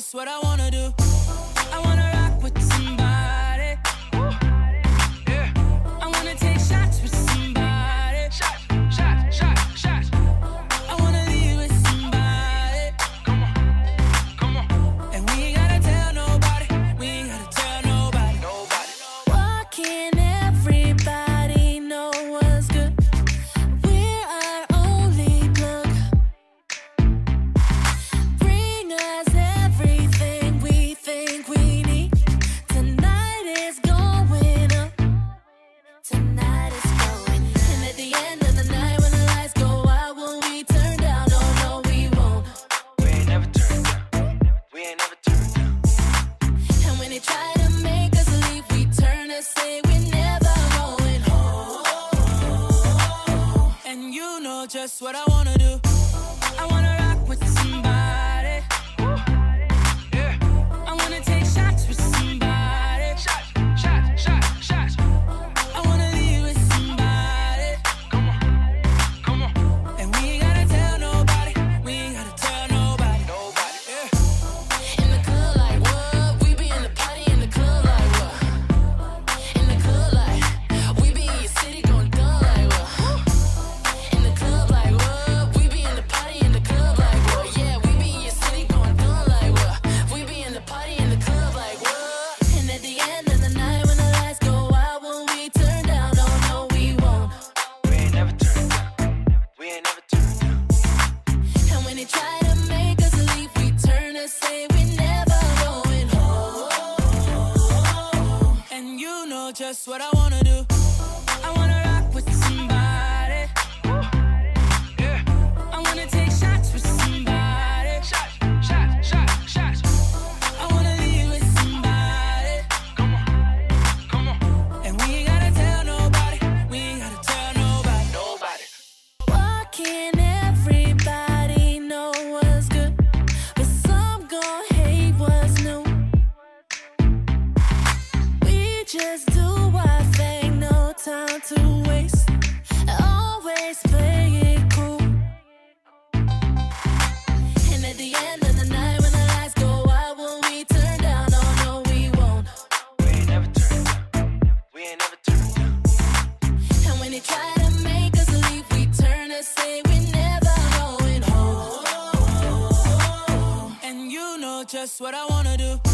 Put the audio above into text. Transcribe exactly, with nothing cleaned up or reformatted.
just what I wanna do. I wanna rock with somebody. Yeah. I wanna take shots with somebody. Shots, shots, shots, shots. I wanna leave with somebody. Come on, come on. And we ain't gotta tell nobody. We ain't gotta tell nobody. Nobody. Why can't everybody know what's good? We're our only plug. Bring us everything we think we need. Tonight is going up. Tonight is going. And at the end of the night, when the lights go out, will we turn down? Oh no, we won't. We ain't never turned down. We ain't never turned down. And when they try to make us leave, we turn and say we're never going home. And you know just what I wanna do. I wanna rock with somebody. Yeah. I wanna take shots with somebody. Shots, shots, shots, shots. I wanna leave with somebody. Come on, come on. And we ain't gotta tell nobody. We ain't gotta tell nobody. Nobody. Yeah. In the club like what? We be in the party in the club like what? In the club like we be in your city going dumb like what? In the club like what? We be in the party in the club like what? Yeah, we be in your city going dumb like what? We be in the party in the club like what? And at the end of the night when the lights go out, will we turn down? Oh no, we won't. We ain't never turned down. We ain't never turned down. And when they try to make us leave, we turn and say we're never going home. And you know just what I wanna do. I wanna rock with somebody. Yeah. I wanna take shots with somebody. Shots, shots, shots, shots. I wanna leave with somebody. Come on, come on. And we ain't gotta tell nobody. We ain't gotta tell nobody. Nobody. Why can't everybody know what's good, but some gon' hate what's new? We just do our thing, no time to waste. Always play it cool. And at the end of the night, when the lights go out, will we turn down? Oh no, we won't. We ain't never turned down. We ain't never turned down. And when they try to make us leave, we turn and say we're never going home. And you know just what I wanna do.